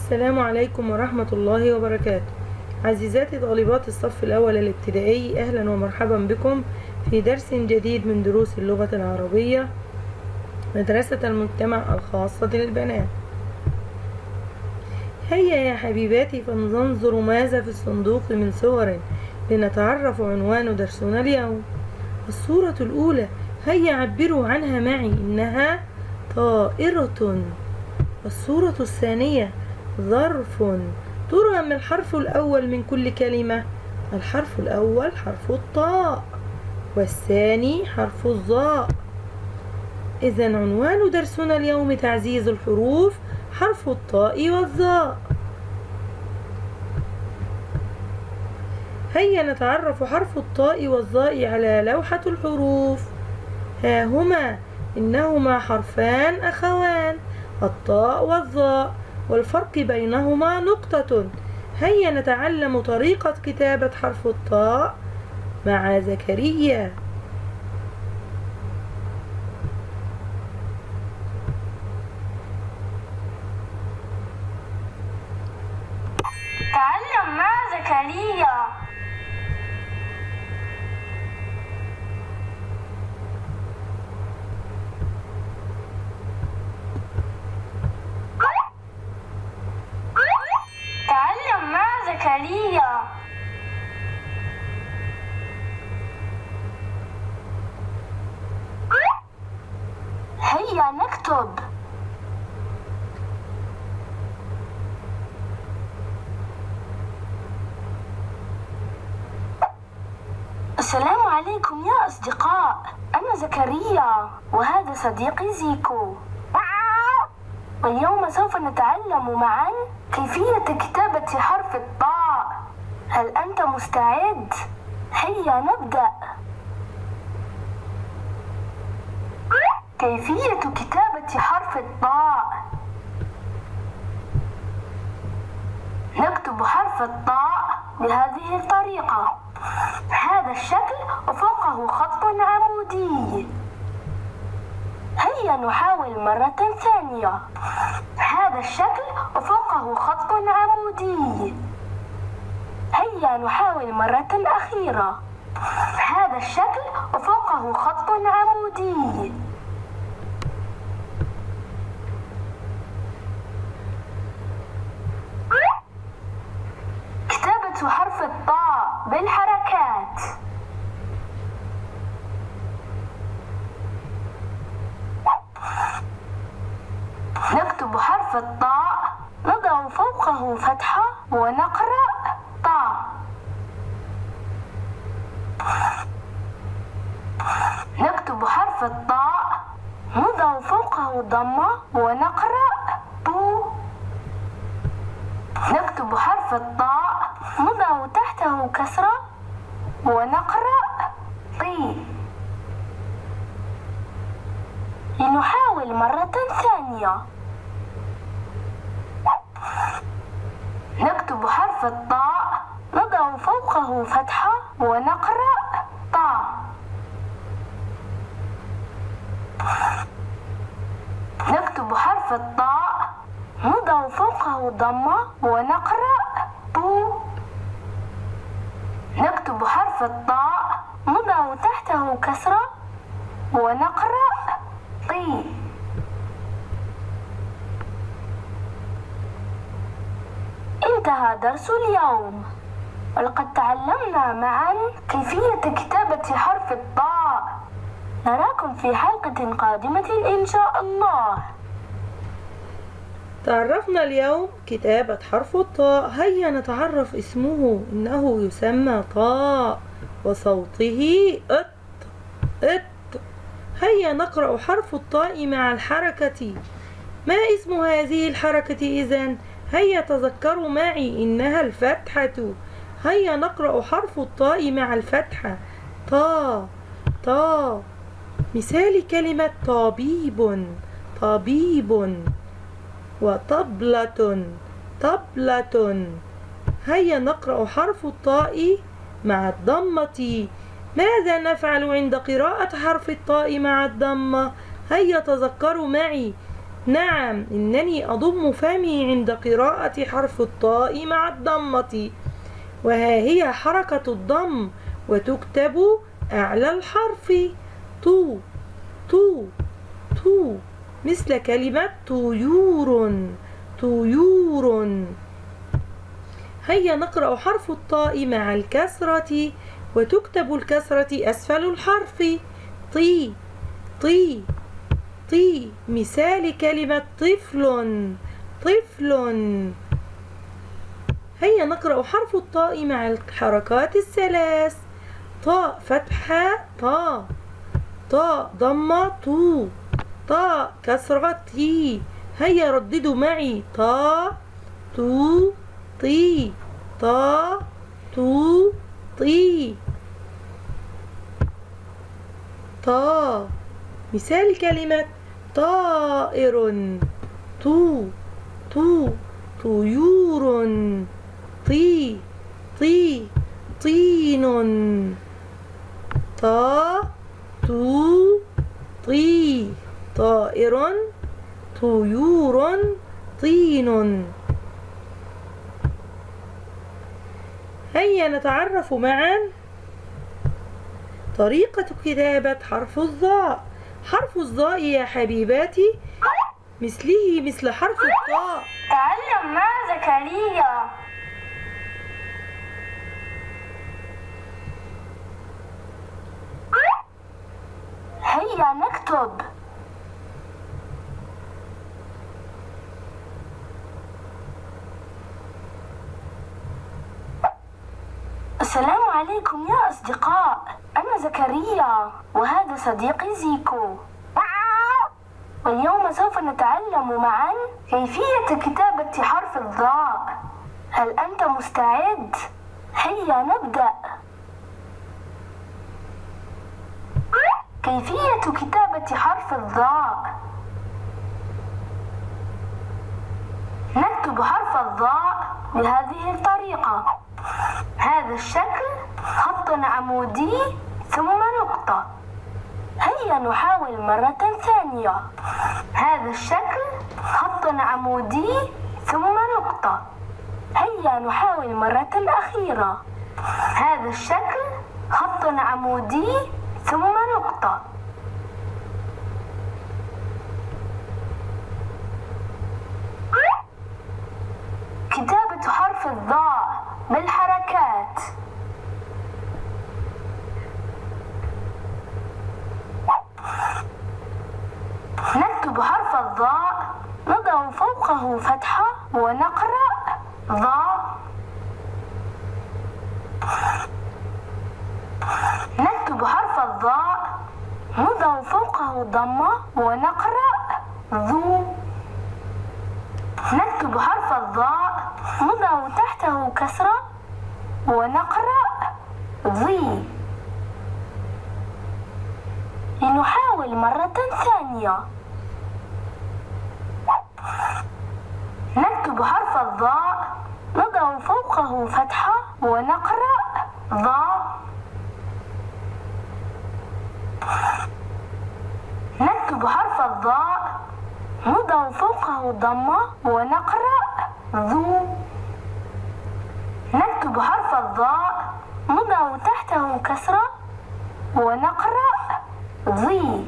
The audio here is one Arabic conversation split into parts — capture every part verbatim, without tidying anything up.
السلام عليكم ورحمة الله وبركاته. عزيزاتي طالبات الصف الأول الابتدائي، أهلا ومرحبا بكم في درس جديد من دروس اللغة العربية، مدرسة المجتمع الخاصة للبنات. هيا يا حبيباتي فلننظر ماذا في الصندوق من صور لنتعرف عنوان درسنا اليوم. الصورة الأولى، هيا عبروا عنها معي، إنها طائرة. الصورة الثانية، ظرف. ترى ما الحرف الأول من كل كلمة؟ الحرف الأول حرف الطاء، والثاني حرف الظاء. إذن عنوان درسنا اليوم تعزيز الحروف، حرف الطاء والظاء. هيا نتعرف حرف الطاء والظاء على لوحة الحروف. ها هما، إنهما حرفان أخوان، الطاء والظاء، والفرق بينهما نقطة. هيا نتعلم طريقة كتابة حرف الطاء مع زكريا. تعلم مع زكريا. تعلم مع زكريا. هيا نكتب. السلام عليكم يا أصدقاء، أنا زكريا وهذا صديقي زيكو، واليوم سوف نتعلم معا كيفية كتابة حرف الطاء. هل أنت مستعد؟ هيا نبدأ. كيفية كتابة حرف الطاء: نكتب حرف الطاء بهذه الطريقة، هذا الشكل وفوقه خط عمودي. هيا نحاول مرة ثانية، هذا الشكل وفوقه خط عمودي. هيا نحاول مرة أخيرة، هذا الشكل وفوقه خط عمودي. كتابة حرف الطاء بالحركات. نكتب حرف الطاء، نضع فوقه فتحة ونقرأ طاء. نكتب حرف الطاء، نضع فوقه ضمة ونقرأ طو. نكتب حرف الطاء، نضع تحته كسرة ونقرأ طي. لنحاول مرة ثانية، نكتب حرف الطاء، نضع فوقه فتحة ونقرأ طاء. نكتب حرف الطاء، نضع فوقه ضمة ونقرأ طو. نكتب حرف الطاء، نضع تحته كسرة ونقرأ طي. انتهى درس اليوم، ولقد تعلمنا معا كيفية كتابة حرف الطاء. نراكم في حلقة قادمة إن شاء الله. تعرفنا اليوم كتابة حرف الطاء. هيا نتعرف اسمه، إنه يسمى طاء وصوته ات ات. هيا نقرأ حرف الطاء مع الحركة. ما اسم هذه الحركة إذن؟ هيا تذكروا معي، إنها الفتحة. هيا نقرأ حرف الطاء مع الفتحة، طا طا. مثال كلمة طبيب، طبيب، وطبلة، طبلة. هيا نقرأ حرف الطاء مع الضمة. ماذا نفعل عند قراءة حرف الطاء مع الضمة؟ هيا تذكروا معي، نعم، إنني أضم فمي عند قراءة حرف الطاء مع الضمة، وها هي حركة الضم وتكتب أعلى الحرف طو طو طو، مثل كلمة طيور طيور. هيا نقرأ حرف الطاء مع الكسرة وتكتب الكسرة أسفل الحرف طي طي طي، مثال كلمة طفل طفل. هيا نقرأ حرف الطاء مع الحركات الثلاث طاء فتحة طا، طاء ضمة طو، طاء كسرة تي. هيا رددوا معي طا تو طي، طا تو طي طا. مثال كلمة طائر طو طو طيور طي طي طين طا تو طي طائر طيور طين. هيا نتعرف معا طريقة كتابة حرف الظاء. حرف الظاء يا حبيباتي مثله مثل حرف الطاء. تعلم مع زكريا. هيا نكتب. السلام عليكم يا أصدقاء، أنا زكريا وهذا صديقي زيكو، واليوم سوف نتعلم معا كيفية كتابة حرف الظاء. هل أنت مستعد؟ هيا نبدأ. كيفية كتابة حرف الظاء: نكتب حرف الظاء بهذه الطريقة. هذا الشكل خط عمودي ثم نقطة. هيا نحاول مرة ثانية. هذا الشكل خط عمودي ثم نقطة. هيا نحاول مرة أخيرة. هذا الشكل خط عمودي ثم نقطة. كتابة حرف الظاء بالحركات: نكتب حرف الظاء، نضع فوقه فتحة ونقرأ ظاء. نكتب حرف الظاء، نضع فوقه ضمة ونقرأ ذو. نكتب حرف الظاء، نضع تحته كسرة ونقرأ ظي. لنحاول مرة ثانية. نكتب حرف الظاء، نضع فوقه فتحة ونقرأ ظاء. نكتب حرف الظاء، نضع فوقه ضمة ونقرأ ذو. نكتب حرف الظاء، نضع تحته كسرة ونقرأ ظي.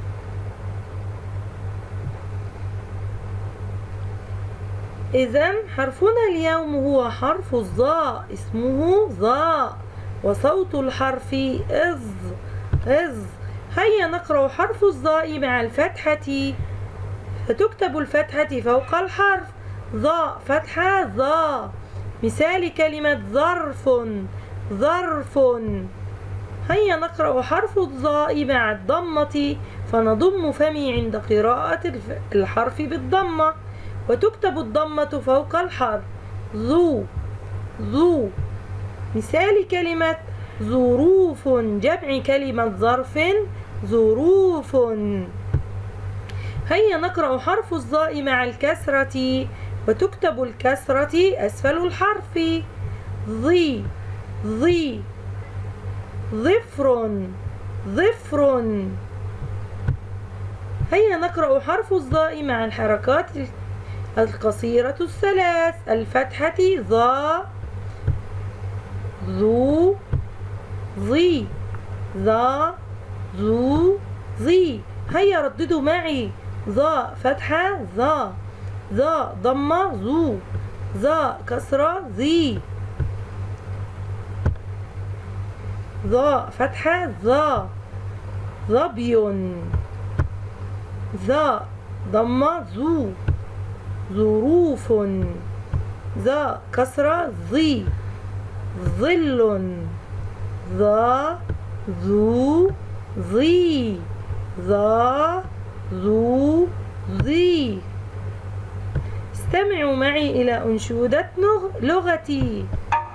إذن حرفنا اليوم هو حرف الظاء، اسمه ظاء، وصوت الحرف إظ إظ. هيا نقرأ حرف الظاء مع الفتحة، فتكتب الفتحة فوق الحرف ظاء فتحة ظا. مثال كلمة ظرف ظرف. هيا نقرأ حرف الظاء مع الضمة، فنضم فمي عند قراءة الحرف بالضمة، وتكتب الضمة فوق الحرف ذو ذو. مثال كلمة ظروف، جمع كلمة ظرف ظروف. هيا نقرأ حرف الظاء مع الكسرة، وتكتب الكسرة أسفل الحرف ظي ظي. ظفر ظفر. هيا نقرأ حرف الظاء مع الحركات القصيرة الثلاث: الفتحة ظا، ذو، ظي، ظا، ذو، ظي. هيا رددوا معي: ظا فتحة ظا، ظا ضمة ذو، ظا كسرة ظي، ظا فتحة ظا، ظبي، ظا ضمة ذو، ظروف، ظا كسرة ظي، ظل، ظا ذو ظي، ظا ذو ظي. استمعوا معي إلى أنشودة لغتي.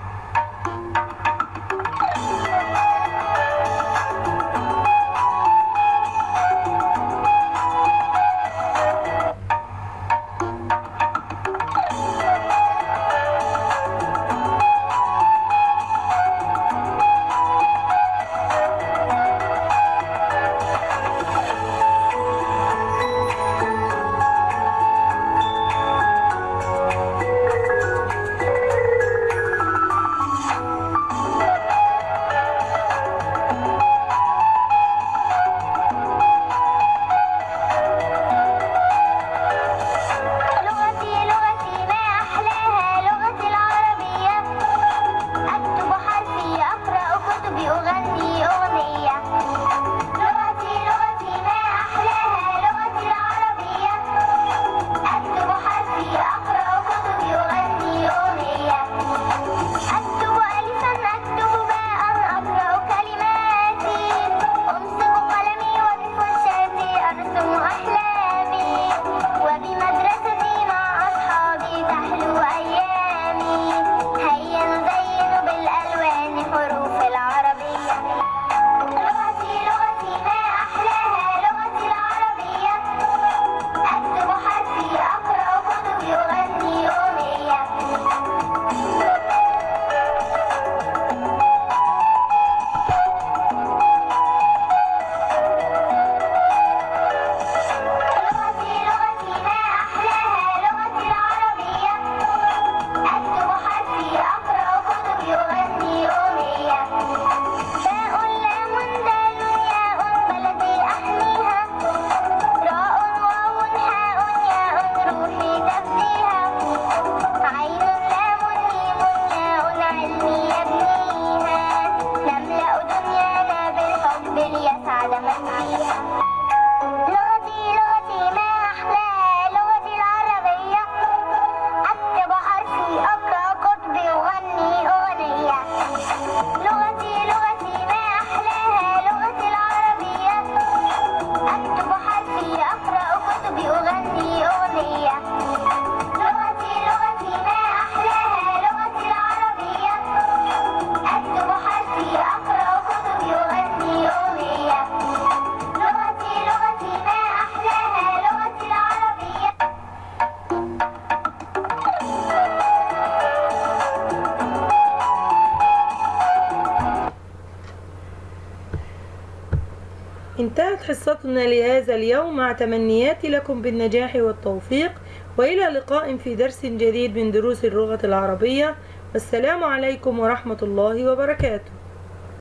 انتهت حصتنا لهذا اليوم، مع تمنياتي لكم بالنجاح والتوفيق، وإلى لقاء في درس جديد من دروس اللغة العربية. والسلام عليكم ورحمة الله وبركاته.